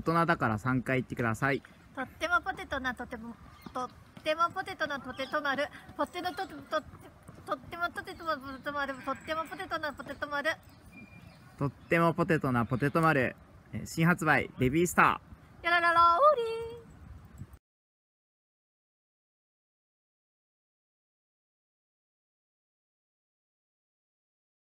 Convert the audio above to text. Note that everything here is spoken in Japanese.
大人だから3回言ってください。 とってもポテトなとてもポテトなポテト丸、とってもポテトなポテト丸、とってもポテトなポテト丸。 とってもポテトなポテト丸、新発売ベビースター。 やららら